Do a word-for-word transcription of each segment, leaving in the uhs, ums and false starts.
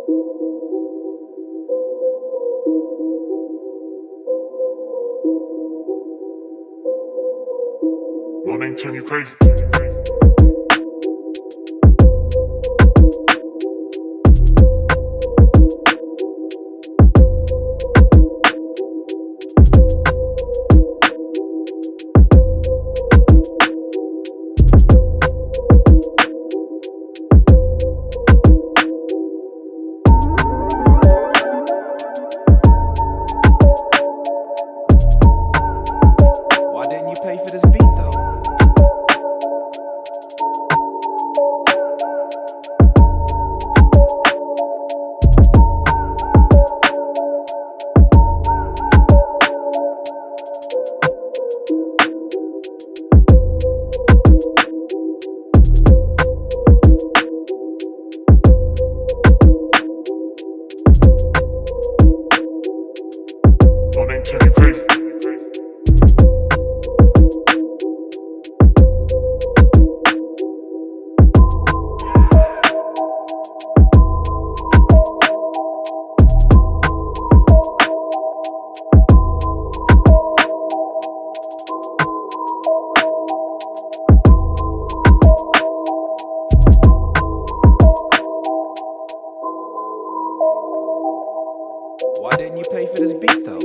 My name turn you crazy. Why didn't you pay for this beat though? My name turn you crazy. Why didn't you pay for this beat though?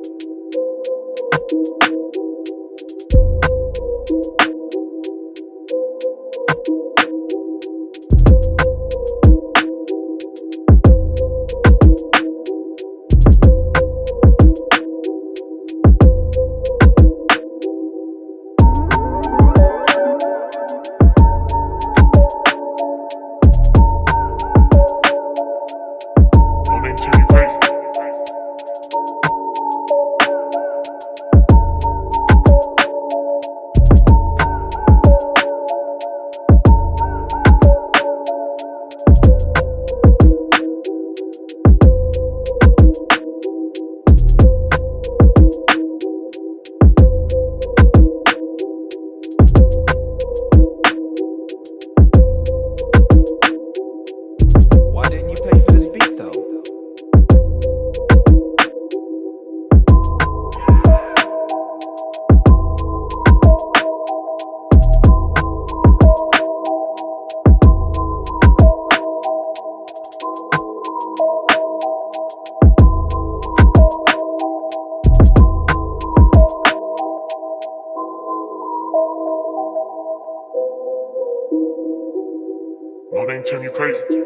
My name turn you crazy. Why didn't you pay for this beat though? My name turn you crazy.